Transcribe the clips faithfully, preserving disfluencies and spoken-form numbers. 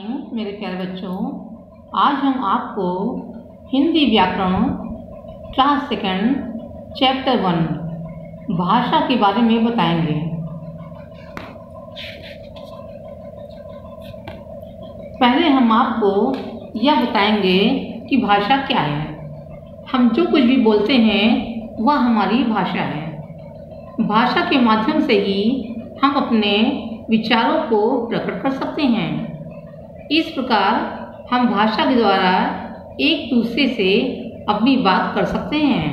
Morning मेरे प्यारे बच्चों। आज हम आपको हिंदी व्याकरण क्लास सेकंड चैप्टर वन भाषा के बारे में बताएंगे। पहले हम आपको यह बताएंगे कि भाषा क्या है। हम जो कुछ भी बोलते हैं वह हमारी भाषा है। भाषा के माध्यम से ही हम अपने विचारों को प्रकट कर सकते हैं। इस प्रकार हम भाषा के द्वारा एक दूसरे से अपनी बात कर सकते हैं।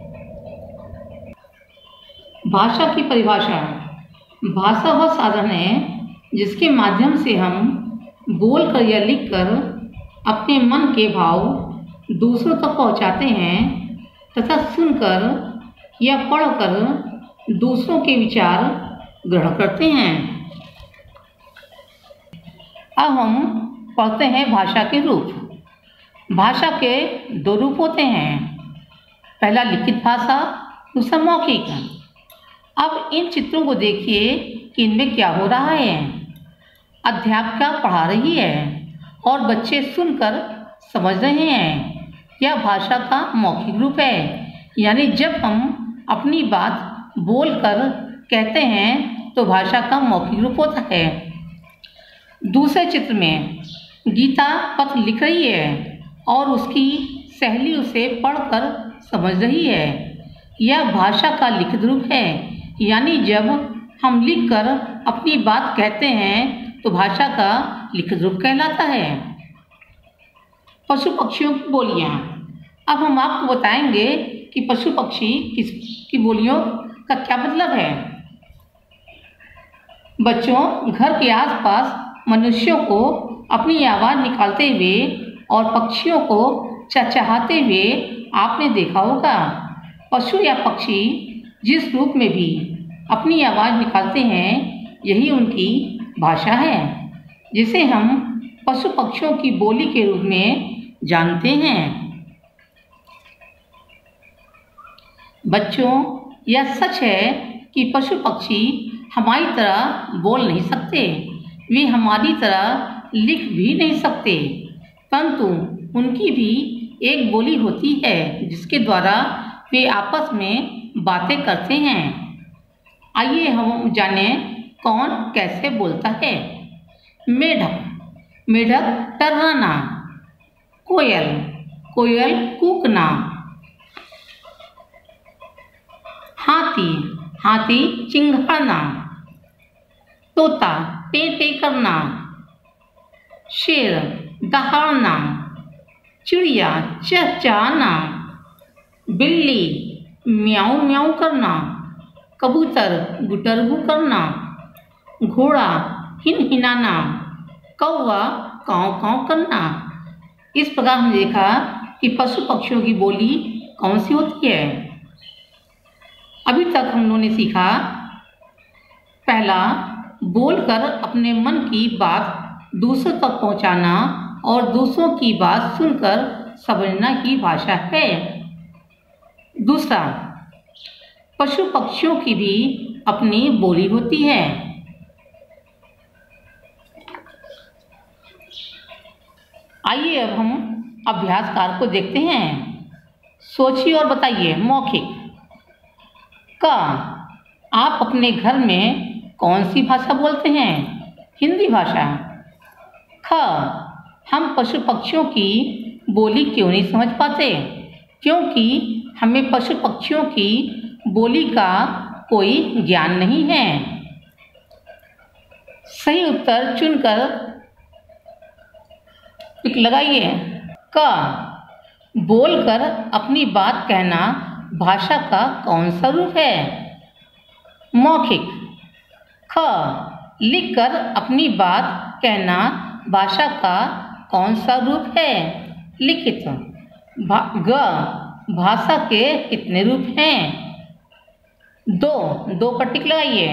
भाषा की परिभाषा। भाषा वह साधन है जिसके माध्यम से हम बोलकर या लिखकर अपने मन के भाव दूसरों तक पहुंचाते हैं तथा सुनकर या पढ़कर दूसरों के विचार ग्रहण करते हैं। अब हम पढ़ते हैं भाषा के रूप। भाषा के दो रूप होते हैं, पहला लिखित भाषा, दूसरा मौखिक। अब इन चित्रों को देखिए कि इनमें क्या हो रहा है। अध्यापिका पढ़ा रही है और बच्चे सुनकर समझ रहे हैं। यह भाषा का मौखिक रूप है, यानी जब हम अपनी बात बोलकर कहते हैं तो भाषा का मौखिक रूप होता है। दूसरे चित्र में गीता पत्र लिख रही है और उसकी सहेली उसे पढ़कर समझ रही है। यह भाषा का लिखित रूप है, यानी जब हम लिखकर अपनी बात कहते हैं तो भाषा का लिखित रूप कहलाता है। पशु पक्षियों की बोलियां। अब हम आपको बताएंगे कि पशु पक्षी किस की बोलियों का क्या मतलब है। बच्चों, घर के आसपास मनुष्यों को अपनी आवाज़ निकालते हुए और पक्षियों को चहचहाते हुए आपने देखा होगा। पशु या पक्षी जिस रूप में भी अपनी आवाज़ निकालते हैं यही उनकी भाषा है, जिसे हम पशु पक्षियों की बोली के रूप में जानते हैं। बच्चों, यह सच है कि पशु पक्षी हमारी तरह बोल नहीं सकते, वे हमारी तरह लिख भी नहीं सकते, परंतु उनकी भी एक बोली होती है जिसके द्वारा वे आपस में बातें करते हैं। आइए हम जानें कौन कैसे बोलता है। मेढक, मेढक टर्राना। कोयल, कोयल कूकना। हाथी, हाथी चिंघाड़ना। तोता टे टे करना। शेर दहाड़ना। चिड़िया चहचहाना। बिल्ली म्याऊं म्याऊं करना। कबूतर गुटरगू करना। घोड़ा हिन हिनाना। कौवा काँव काँव करना। इस प्रकार हमने देखा कि पशु पक्षियों की बोली कौन सी होती है। अभी तक हम लोगों ने सीखा, पहला बोलकर अपने मन की बात दूसरों तक पहुंचाना और दूसरों की बात सुनकर समझना की भाषा है। दूसरा, पशु पक्षियों की भी अपनी बोली होती है। आइए अब हम अभ्यास कार्य को देखते हैं। सोचिए और बताइए। मौखिक। क, आप अपने घर में कौन सी भाषा बोलते हैं? हिंदी भाषा। ख, हम पशु पक्षियों की बोली क्यों नहीं समझ पाते? क्योंकि हमें पशु पक्षियों की बोली का कोई ज्ञान नहीं है। सही उत्तर चुनकर टिक लगाइए। क, बोलकर अपनी बात कहना भाषा का कौन सा रूप है? मौखिक। ख, लिखकर अपनी बात कहना भाषा का कौन सा रूप है? लिखित। भा, ग, भाषा के कितने रूप हैं? दो, दो पर टिक लगाइए।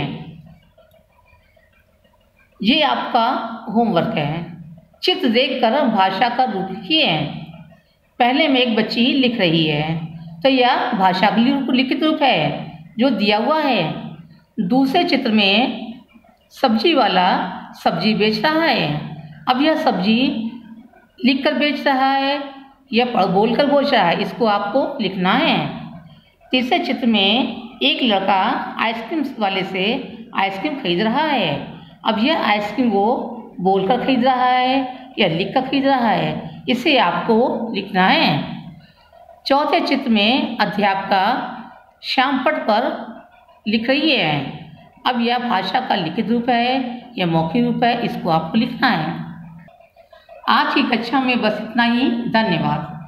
ये आपका होमवर्क है। चित्र देखकर भाषा का रूप लिखिए। पहले में एक बच्ची लिख रही है तो यह भाषा का लिखित रूप है जो दिया हुआ है। दूसरे चित्र में सब्जी वाला सब्जी बेच रहा है अब यह सब्जी लिख कर बेच रहा है या पढ़ बोल कर बेच रहा है, इसको आपको लिखना है। तीसरे चित्र में एक लड़का आइसक्रीम वाले से आइसक्रीम खरीद रहा है। अब यह आइसक्रीम वो बोल कर खरीद रहा है या लिख कर खरीद रहा है, इसे आपको लिखना है। चौथे चित्र में अध्यापिका श्याम पट पर लिख रही है। अब यह भाषा का लिखित रूप है या मौखिक रूप है, इसको आपको लिखना है। आज की कक्षा में बस इतना ही। धन्यवाद।